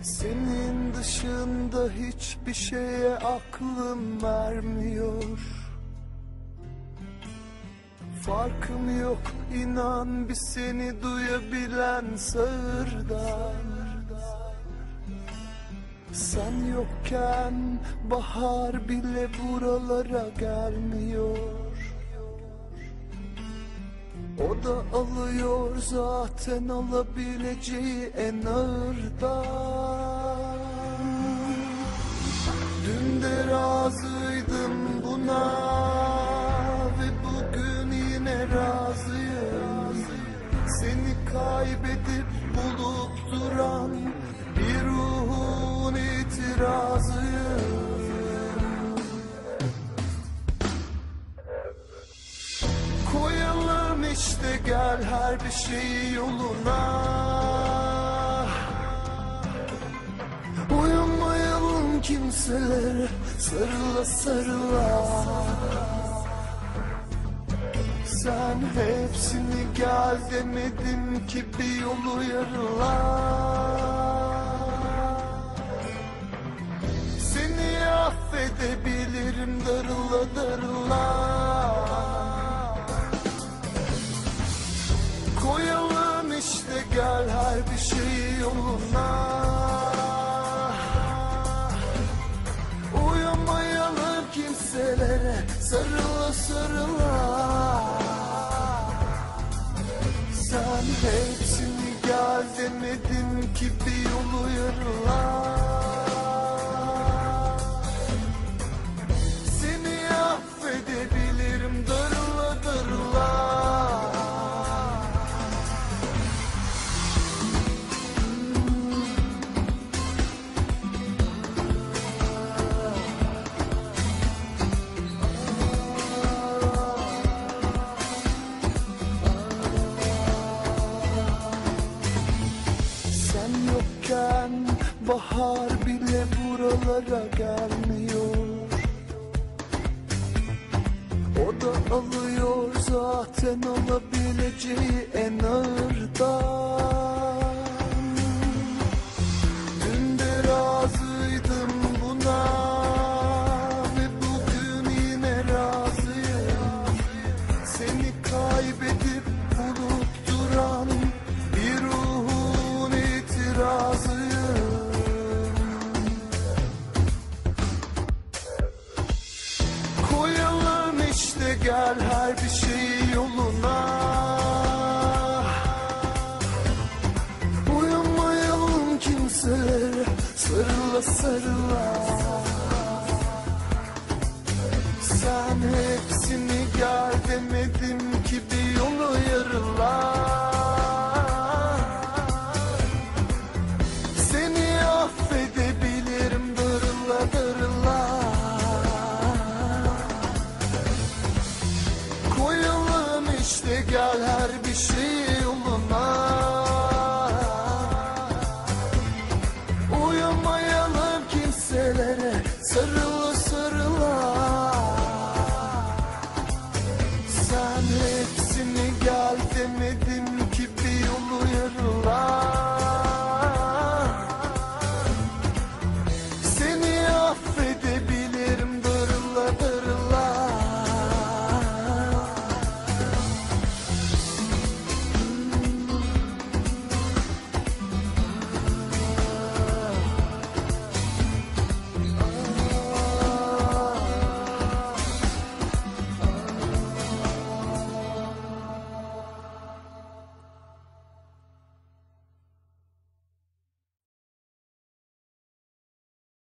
Senin dışında hiçbir şeye aklım vermiyor. Farkım yok inan bir seni duyabilen sağırdan. Sen yokken bahar bile buralara gelmiyor. O da alıyor zaten alabileceği en ağırdan. Dün de razıydım buna ve bugün yine razıyım. Seni kaybedip bulup duran bir ruhun itirazıyım. Koyalım işte gel her bir şeyi yoluna. Uyumayalım kimselere sarıla sarıla. Sen hepsini gel demedin ki bir yolu yarıla. Seni affedebilirim darıla darıla. Koyalım işte gel her bir şeyi yoluna. Uyumayalım kimselere sarıla sarıla. Sen hepsini gel demedin ki bir yolu yarıla. Seni affedebilirim darıla darıla. Bahar bile buralara gelmiyor. O da alıyor zaten alabileceği en ağırdan. Dün de razıydım buna ve bugün yine razıyım. Seni kaybedip bulup duran bir ruhun itirazıyım. Gel her bir şeyi yoluna. Uyumayalım kimselere sarıla sarıla. Sen hepsini gel demedim ki bir yolu yarıla.